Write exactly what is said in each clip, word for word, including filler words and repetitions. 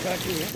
kaki ya.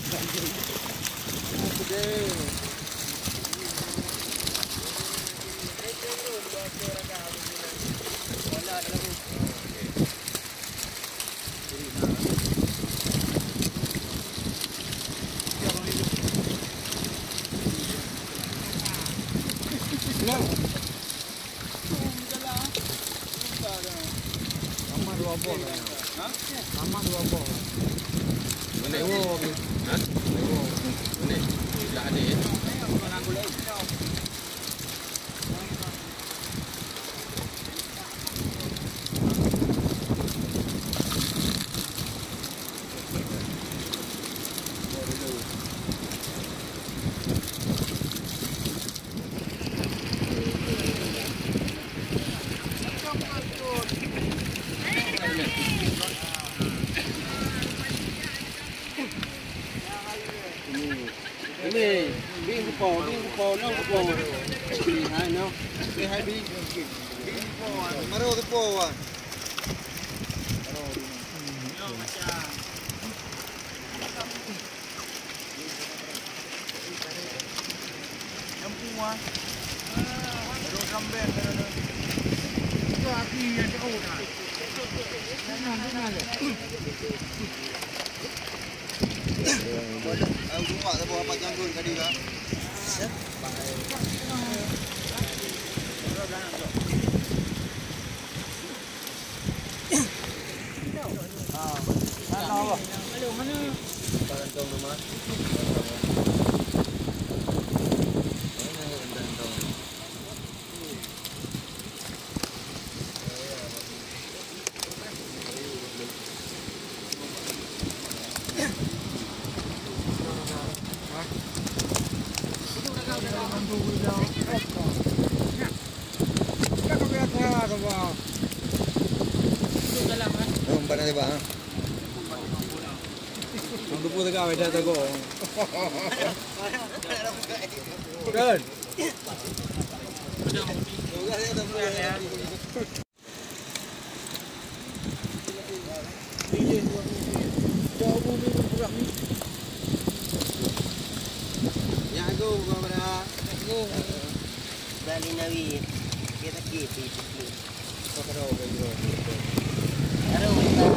Sama dua bol. Hah? Sama dua bol. Mana wo? Hah? Wo. Mana? Tidak ada ya. Bukan aku lagi. Ini bing po, bing po, no po. Hai no. Ini hai bing. Bing po, maro tu po ah. Maro. Yo macam. Kampung ah. Maro kambing ada. Itu api yang jauh dah. Jangan jangan. Aku buat tak apa janggut tadi lah. Ah, mana apa? Hello, mana? Kantong rumah. Umpan ada bah. Untuk pun tegak beda tego. Kan? Ya aku kepada aku bali nawi kita kita itu. Kau begitu. Ada kita.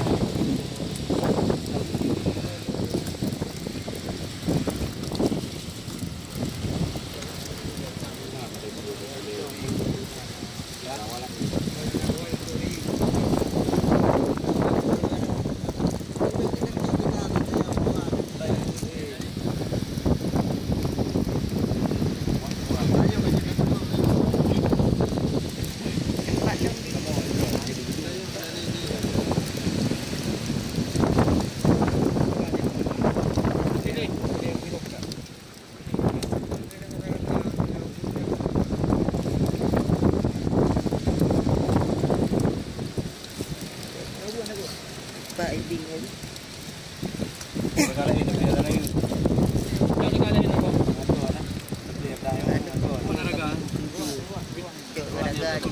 Pak ibing lagi. Perkara ini perkara lagi. Yang sekali ini kok. Ada ada. Dia tahu. Mana raga? Raga di.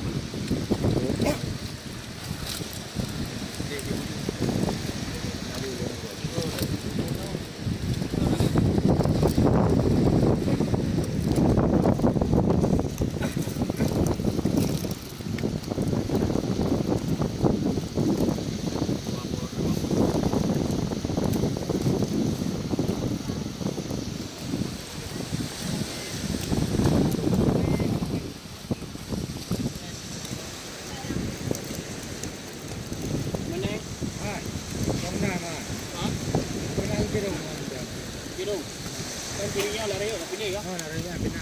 Kan kirinya lari ke sini kan? Oh, lari ke sini.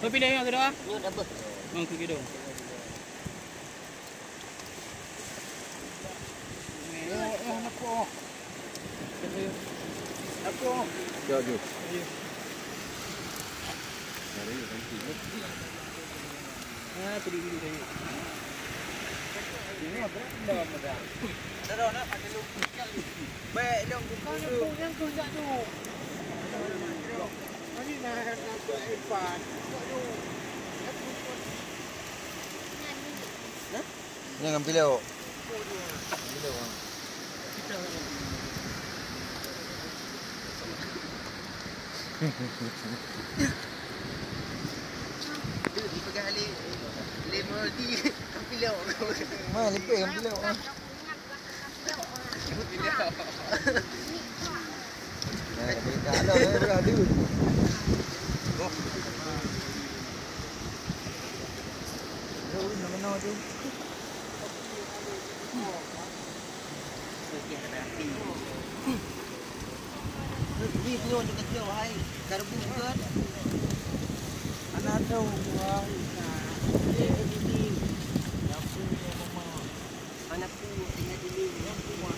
Kau pilih yang kedua? Nyut apa? Oh, ke hidung. Eh, eh, nak apa? Apa? Jauh je. Ah, tadi dulu saya. Ini apa? Dah, dah. Dah, dah, nak ada lu. Baik, dong buka dulu. Yang tu jak tu. Mari nak nak ipan. Jangan pilih. Pilih orang. Di pegang ali lima di pilih. Mana lebih yang pilih orang. Nah, beda lah, beda dia. Oh. Jauh mana tu? Sekian hati. Ni tu ni kecil wahai. Garbu kan. Anak tu wah. Eh ini. Aku mama. Anakku tinggal di sini. Aku mah.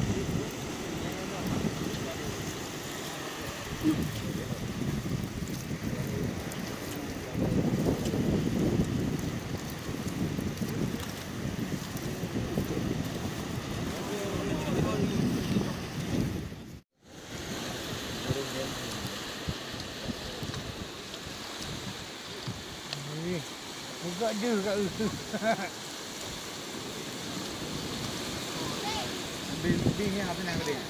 Buka je kat tu. Bing ni apa nak dia?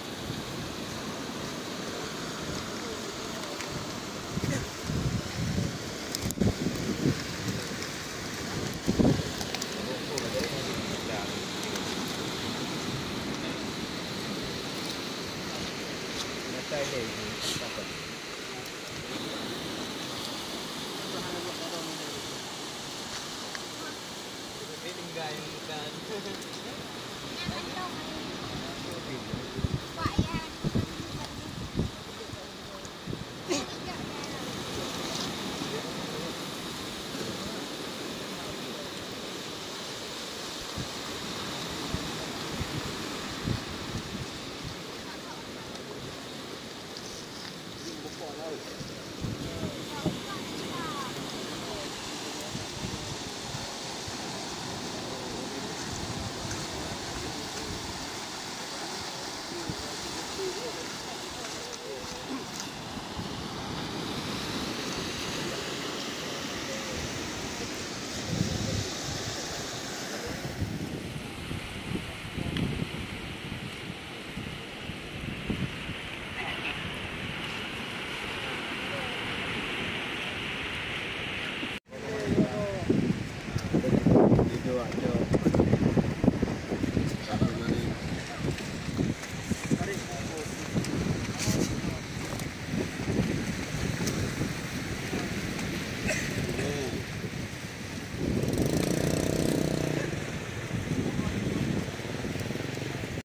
Tinggal yang bukan. Pak ya.